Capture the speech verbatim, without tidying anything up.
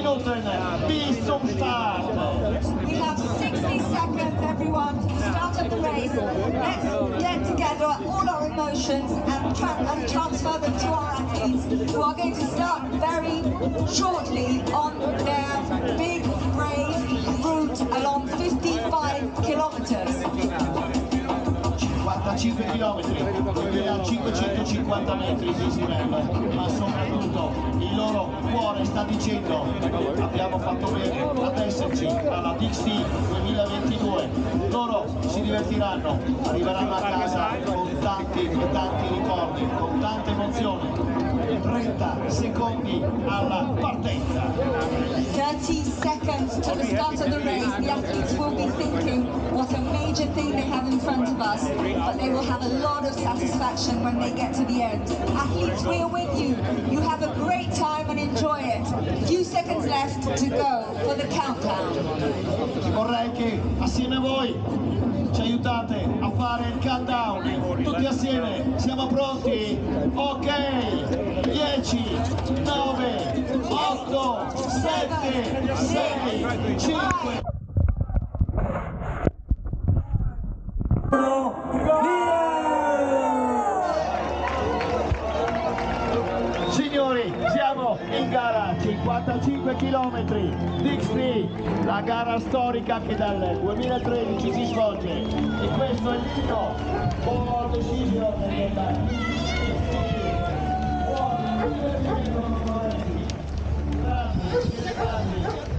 Minuten bis zum Start. We have sixty seconds, everyone, to the start of the race. Let's get together all our emotions and, tra and transfer them to our athletes, who are going to start very shortly on their big, brave route along fifty-five kilometers. cinquantacinque chilometri, duemilacinquecentocinquanta metri di dislivello, ma soprattutto il loro cuore sta dicendo: abbiamo fatto bene ad esserci alla D X T duemilaventidue. Loro si divertiranno, arriveranno a casa con tanti e tanti ricordi, con tante emozioni. trenta secondi alla partenza. thirty seconds to the start of the race. The athletes will be thinking what a major thing they have in front of us, but they will have a lot of satisfaction when they get to the end. Athletes, we are with you. You have a great time and enjoy it. Few seconds left to go for the countdown. Vorrei che assieme a voi ci aiutate a fare il countdown. Tutti assieme, siamo pronti? Ok, dieci, nove, otto, sette, sei, cinque. Signori, siamo in gara, cinquantacinque chilometri, D X T, la gara storica che dal duemilatredici si svolge, e questo è il vino for decision della D X T. Grazie, grazie.